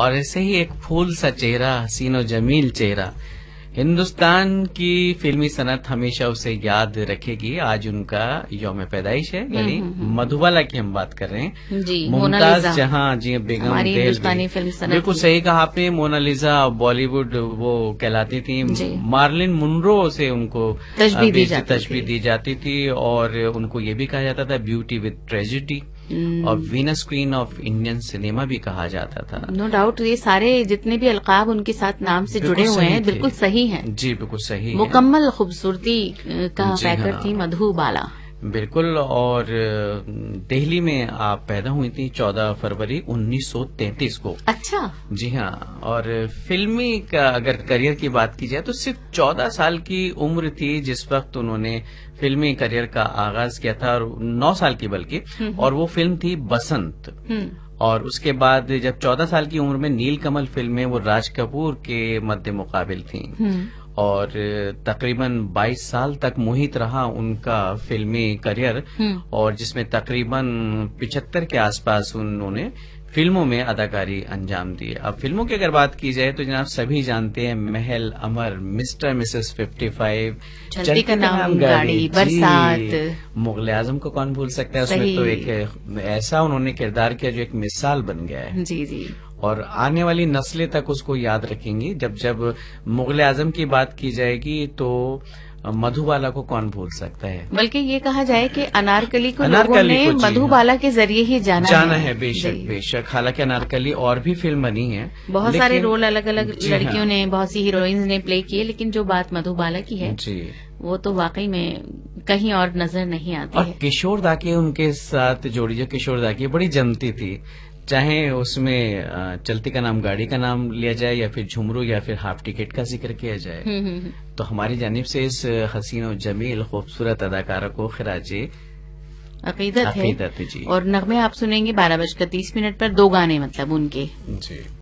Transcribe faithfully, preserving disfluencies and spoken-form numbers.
और ऐसे ही एक फूल सा चेहरा, हसीन और जमील चेहरा, हिंदुस्तान की फिल्मी सनत हमेशा उसे याद रखेगी। आज उनका यौम पैदाइश है, यानी मधुबाला की हम बात कर रहे हैं जी। मुमताज जहां जी बेगम हिंदुस्तानी फिल्म सनत, बिल्कुल सही कहा आपने। मोनालिजा बॉलीवुड वो कहलाती थी। मार्लिन मुनरो से उनको तशबीह दी जाती थी और उनको ये भी कहा जाता था ब्यूटी विद ट्रेजेडी और Venus queen of Indian cinema भी कहा जाता था। नो डाउट ये सारे जितने भी अलकाब उनके साथ नाम से जुड़े हुए हैं बिल्कुल सही हैं। जी बिल्कुल सही। मुकम्मल खूबसूरती का पैकर थी मधु बाला। बिल्कुल। और दिल्ली में आप पैदा हुई थी चौदह फरवरी उन्नीस सौ तैंतीस को। अच्छा। जी हाँ। और फिल्मी का अगर करियर की बात की जाए तो सिर्फ चौदह साल की उम्र थी जिस वक्त उन्होंने फिल्मी करियर का आगाज किया था, और नौ साल की बल्कि, और वो फिल्म थी बसंत। और उसके बाद जब चौदह साल की उम्र में नीलकमल फिल्म में वो राज कपूर के मद्दे मुकाबिल थी और तकरीबन बाईस साल तक मुहित रहा उनका फिल्मी करियर, और जिसमें तकरीबन पिछहत्तर के आसपास उन्होंने फिल्मों में अदाकारी अंजाम दी। अब फिल्मों की अगर बात की जाए तो जनाब सभी जानते हैं Mahal, Amar, Mr Mrs fifty five, Chalti Ka नाम गाड़ी, बरसात, मुगले आजम को कौन भूल सकता है। उसमें तो एक ऐसा उन्होंने किरदार किया जो एक मिसाल बन गया है। जी जी। और आने वाली नस्लें तक उसको याद रखेंगी। जब जब मुगले आजम की बात की जाएगी तो मधुबाला को कौन भूल सकता है। बल्कि ये कहा जाए कि अनारकली को लोगों ने मधुबाला के जरिए ही जाना जाना है, है बेशक बेशक। हालांकि अनारकली और भी फिल्म बनी है, बहुत सारे रोल अलग अलग लड़कियों ने, बहुत सी हीरोइंस ने प्ले किए, लेकिन जो बात मधुबाला की है जी वो तो वाकई में कहीं और नजर नहीं आती। और किशोर दा की उनके साथ जोड़ी जो किशोर दा की बड़ी जमती थी, चाहे उसमें चलती का नाम गाड़ी का नाम लिया जाए या फिर झुमरू या फिर हाफ टिकट का जिक्र किया जाए। तो हमारी जानिब से इस हसीन और जमील खूबसूरत अदाकारा को खिराजे अकीदत है। जी। और नगमे आप सुनेंगे बारह बजकर तीस मिनट पर, दो गाने मतलब उनके जी।